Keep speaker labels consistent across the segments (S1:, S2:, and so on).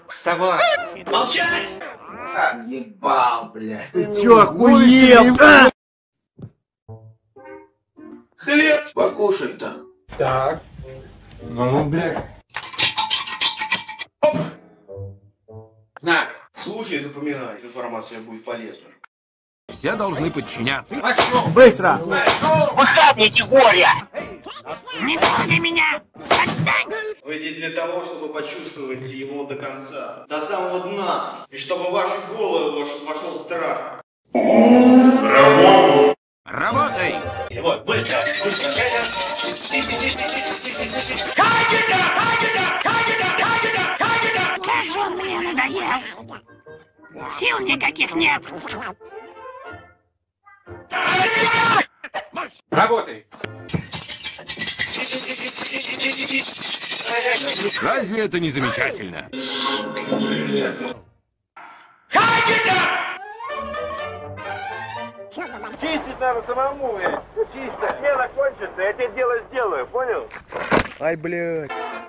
S1: Вставай!
S2: Молчать!
S3: Ебал, блядь.
S4: Ты чё, охуел?
S2: Хлеб покушай-то.
S1: Так. Ну, блядь.
S2: Оп. На, слушай, запоминай. Информация будет полезна.
S5: Все должны подчиняться.
S1: Пошел!
S4: Быстро!
S3: Выхабники горя!
S6: Не трогай меня! Отстань!
S2: Вы здесь для того, чтобы почувствовать его до конца, до самого дна, и чтобы в ваши головы вошел страх.
S5: Работай!
S2: Вот, быстро, быстро.
S6: Как же он мне надоел! Сил никаких нет!
S1: Работай!
S5: Разве это не замечательно?
S7: Чистить надо самому, блядь. Чисто. Смена кончится, я тебе дело сделаю, понял?
S4: Ай, блядь.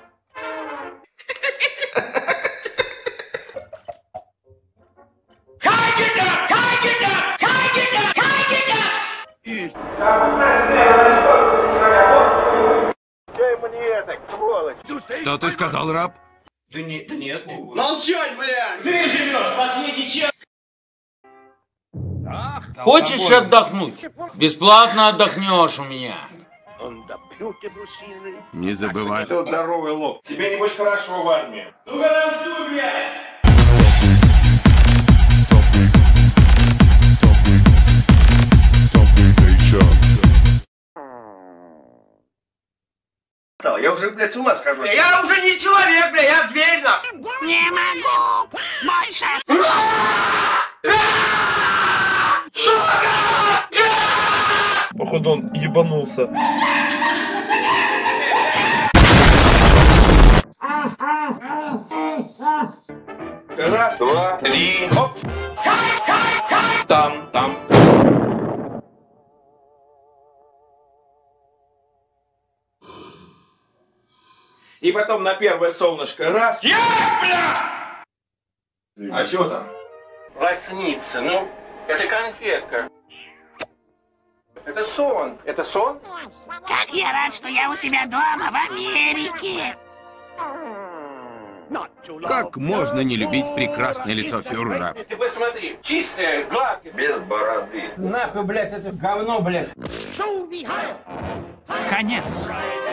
S7: Че ему не это, сволочь?
S5: Что ты сказал, раб?
S2: Да нет, не буду. Молчать, блядь! Ты живешь последний час!
S8: Хочешь отдохнуть? Бесплатно отдохнешь у меня.
S5: Не забывай.
S2: Это вот здоровый лоб. Тебе небось хорошо в армии. Ну-ка танцуй, блядь!
S7: Я уже, блядь, с ума схожу.
S2: Я уже не человек, бля, я зверь, нахуй!
S6: Не могу! Больше!
S9: Походу он ебанулся.
S2: Раз, два, три, оп! Там, там. И потом на первое солнышко раз. бля! А чё там?
S7: Лосница, ну, это конфетка. Это сон. Это сон?
S6: Как я рад, что я у себя дома, в Америке!
S5: Как можно не любить прекрасное лицо фюрера?
S7: Ты посмотри, чистое, гладкое.
S2: Без бороды.
S1: Нахуй, блядь, это говно, блядь.
S6: Конец!